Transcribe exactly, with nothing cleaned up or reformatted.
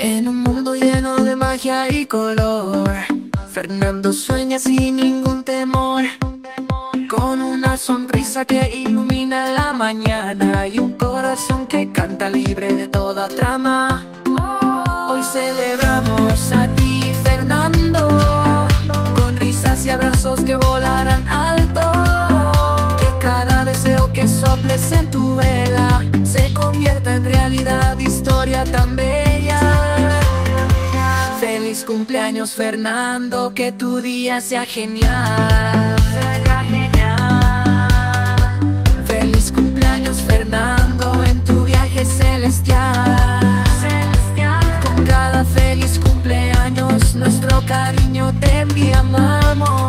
En un mundo lleno de magia y color, Fernando sueña sin ningún temor, con una sonrisa que ilumina la mañana y un corazón que canta libre de toda trama. Hoy celebramos a ti, Fernando, con risas y abrazos que volarán alto. Que cada deseo que soples en tu vela se convierta en realidad, historia tan bella. Feliz cumpleaños, Fernando, que tu día sea genial. Feliz cumpleaños, Fernando, en tu viaje celestial. Con cada feliz cumpleaños nuestro cariño te enviamos.